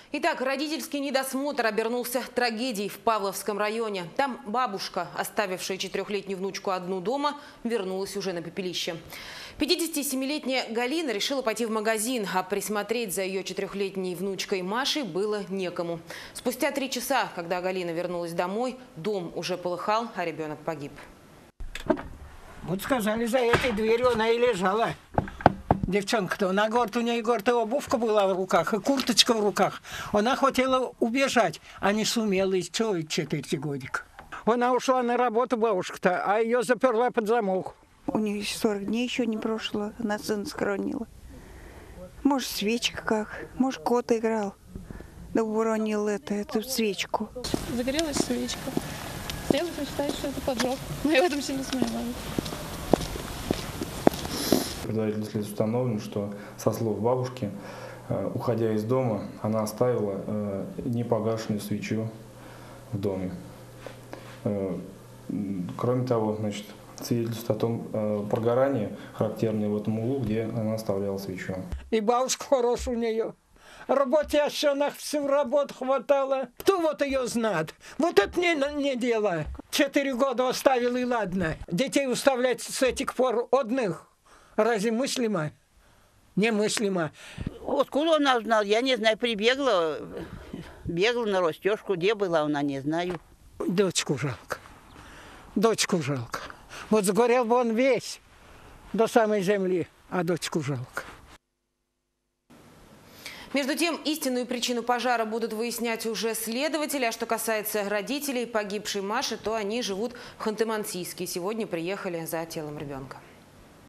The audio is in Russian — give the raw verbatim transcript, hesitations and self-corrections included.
Итак, родительский недосмотр обернулся трагедией в Павловском районе. Там бабушка, оставившая четырехлетнюю внучку одну дома, вернулась уже на пепелище. пятидесятисемилетняя Галина решила пойти в магазин, а присмотреть за ее четырехлетней внучкой Машей было некому. Спустя три часа, когда Галина вернулась домой, дом уже полыхал, а ребенок погиб. Вот сказали, за этой дверью она и лежала. Девчонка-то, она, говорит, у нее, говорит, обувка была в руках, и курточка в руках. Она хотела убежать, а не сумела, и что, четыре годика. Она ушла на работу, бабушка-то, а ее заперла под замок. У нее сорок дней еще не прошло, она сына схоронила. Может, свечка как, может, кот играл, да уронил это, эту свечку. Загорелась свечка. Я считаю, что это поджог, но я в этом сильно сомневаюсь. Предварительно следствие установлено, что, со слов бабушки, уходя из дома, она оставила непогашенную свечу в доме. Кроме того, значит, свидетельствует о том прогорании, характерное в этом углу, где она оставляла свечу. И бабушка хорошая у нее. Работящая, она всю работу хватала. Кто вот ее знает? Вот это не, не дело. Четыре года оставил, и ладно. Детей уставлять с этих пор одних. Разве мыслимо? Немыслимо. Откуда она узнала? Я не знаю, прибегла, бегала на растежку, где была она, не знаю. Дочку жалко. Дочку жалко. Вот сгорел бы он весь до самой земли, а дочку жалко. Между тем, истинную причину пожара будут выяснять уже следователи. А что касается родителей погибшей Маши, то они живут в Ханты-Мансийске. Сегодня приехали за телом ребенка.